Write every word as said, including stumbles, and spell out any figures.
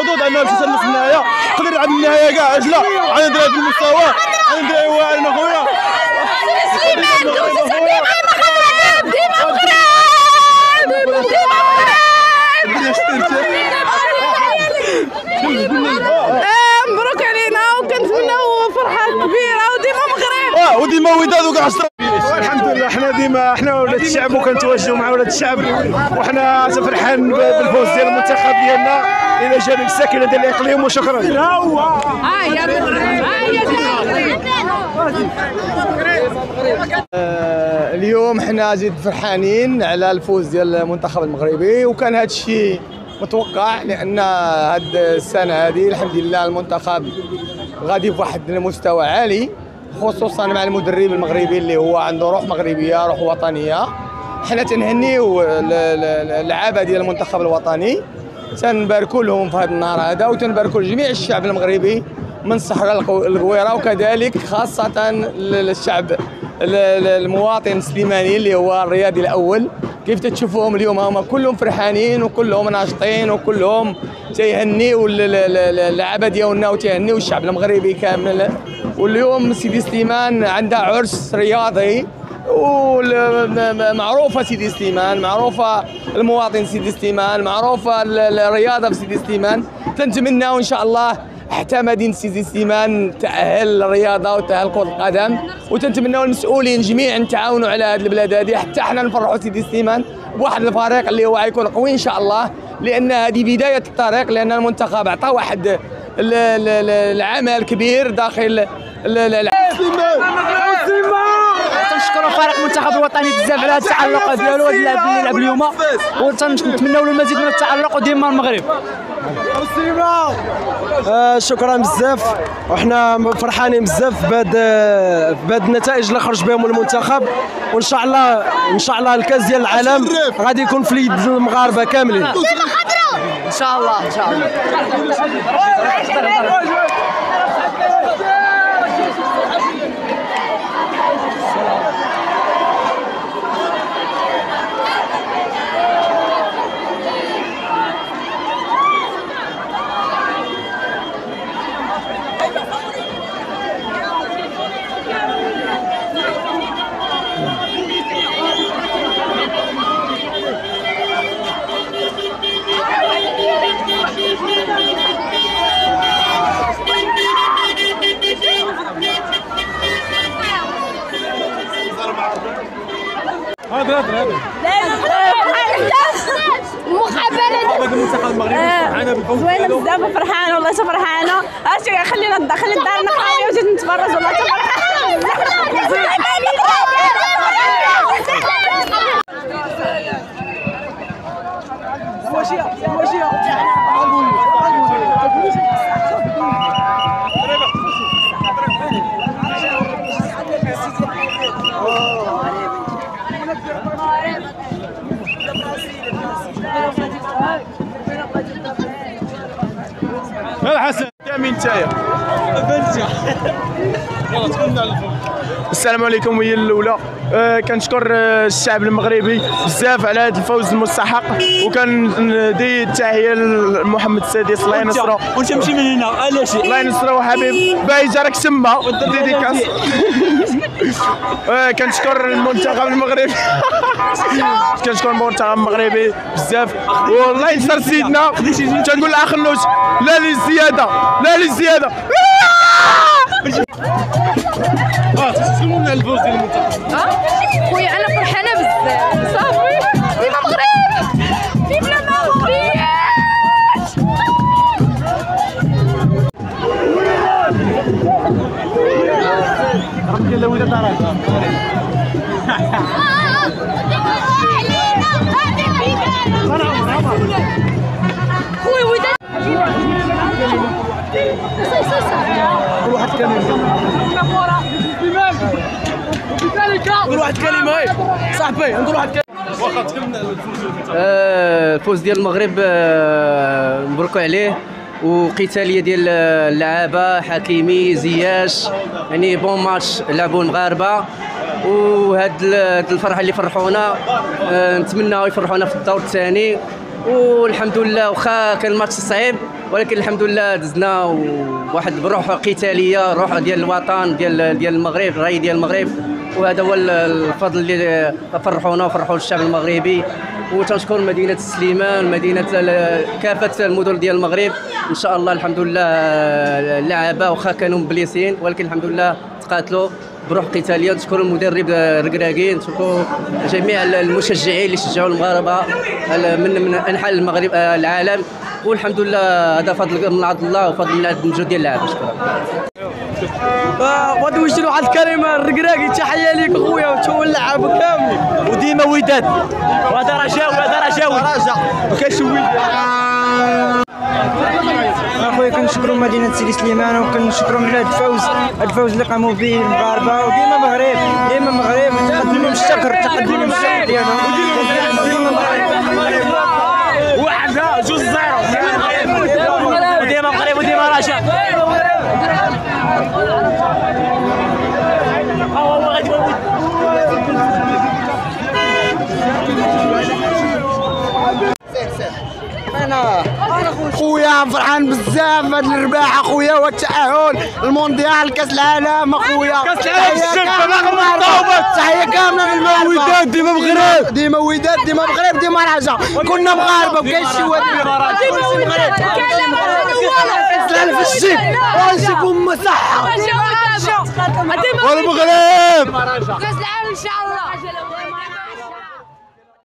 مردود انه مشى نص النهايه يقدر يلعب النهايه كاع علاش لا غادي ندير في المستوى غادي ندير واعر خويا سليمان دوز ديما مغرب ديما مغرب ديما مبروك علينا وكنتمناو فرحه كبيره وديما مغرب اه وديما وداد وكاع عشرة. الحمد لله حنا ديما حنا ولاد الشعب وكنتواجدوا مع ولاد الشعب وحنا فرحان بالفوز ديال المنتخب ديالنا الى جانب الساكنه ديال الاقليم وشكرا. ها هي اليوم حنا زيد فرحانين على الفوز ديال المنتخب المغربي وكان هذا الشيء متوقع لان هاد السنه هذه الحمد لله المنتخب غادي بواحد المستوى عالي خصوصا مع المدرب المغربي اللي هو عنده روح مغربيه روح وطنيه. حنا تنهنيو اللعابه ديال المنتخب الوطني تنباركوا لهم في هذا النهار هذا وتنباركوا لجميع الشعب المغربي من الصحراء الغويره وكذلك خاصه للشعب المواطن السليماني اللي هو الرياضي الاول. كيف تشوفوهم اليوم هما كلهم فرحانين وكلهم ناشطين وكلهم تيهنيو اللعابه ديالنا وتيهنيو الشعب المغربي كامل. واليوم سيدي سليمان عندها عرس رياضي ومعروفه سيدي سليمان معروفه المواطن سيدي سليمان معروفه الرياضه في سيدي سليمان. تنتمناو ان شاء الله حتى مدينه سيدي سليمان تاهل الرياضه وتاهل كره القدم وتنتمناو المسؤولين جميعا نتعاونوا على هذه البلاد هذه حتى حنا نفرحوا سيدي سليمان بواحد الفريق اللي هو غيكون قوي ان شاء الله لان هذه بدايه الطريق لان المنتخب عطى واحد العمل كبير داخل تنشكروا فريق المنتخب الوطني بزاف على هذا التعلق ديالو وهذا اللعب اللي لعب اليوم وتنتمناو له المزيد من التعلق وديما المغرب. آه شكرا بزاف وحنا فرحانين بزاف بهاد بهاد النتائج اللي خرج بهم المنتخب وان شاء الله ان شاء الله الكاس ديال العالم غادي يكون في اليد المغاربه كاملين ان شاء الله ان شاء الله. هذا هذا مقابله المنتخب المغربي فرحانه بالفوز زوينه بزاف وفرحانه والله فرحانه. اش خلينا خلي دارنا خاويه وجيت نتفرج والله فرحانه. هلا حسن كامل نتايا السلام عليكم. هي الاولى أه كنشكر الشعب المغربي بزاف على هذا الفوز المستحق وكندي التحيه لمحمد السادس الله ينصرو وتمشي من هنا علاش الله ينصرو حبيب باي جارك تما ديديكاس. أه كنشكر المنتخب المغربي كنشكر المنتخب المغربي بزاف والله ينصر سيدنا. تنقول لاخ النوش لا للزياده لا للزياده. اه تسلموا لنا الفوز ديال المنتخب. اه خويا انا فرحانه بزاف صافي ديما مغرب ديما مغرب. ربي لا ولاد راه خويا وداد كل واحد كلمه كل واحد كلمه صاحبي نقول واحد كلمه واخا تكلمنا الفوز ديال المغرب مبروك عليه وقتاليه ديال اللعابه حكيمي زياش يعني بون ماتش لعبوا المغاربه وهاد الفرحه اللي فرحونا نتمناو يفرحونا في الدور الثاني والحمد لله واخا كان الماتش صعيب ولكن الحمد لله دزنا وواحد بروح قتاليه، روح ديال الوطن ديال ديال المغرب، الراي ديال المغرب، وهذا هو الفضل اللي فرحونا وفرحوا الشعب المغربي. وتنشكر مدينه سليمان، مدينه كافه المدن ديال المغرب. ان شاء الله الحمد لله اللعابه واخا كانوا مبليسين ولكن الحمد لله تقاتلوا بروح قتاليه. نشكر المدرب ركراكي، نشكر جميع المشجعين اللي شجعوا المغاربه من من انحاء المغرب العالم، والحمد لله هذا فضل من عند الله وفضل من عند المجهود ديال اللعابه. شكرا. غادي نوجه واحد الكلمه الركراكي، تحيه ليك اخويا وانتم اللعابه كاملين، وديما وداد وهذا رجاوي هذا رجاوي ما كاينش وداد. اخويا كنشكروا مدينه سيدي سليمان وكنشكروا على هذا الفوز هذا الفوز اللي قاموا به المغاربه، وديما مغرب ديما مغرب تقدموا بالشكر تقدموا بالشكر ديالهم ديما مغرب واحد جوج زيرو وديما مغرب وديما رجاء. هو غادي انا خويا فرحان بزاف بهاد الرباح اخويا، والتاهل المونديال كاس العالم اخويا، كاس العالم تحيه كامله للمغرب، ديما مغرب ديما وداد ديما مغرب ديما رجاء، كنا مغاربه وكاين شي واد كلشي مغرب في الشيك ونشوفهم صحه والمغرب كاس العالم ان شاء الله.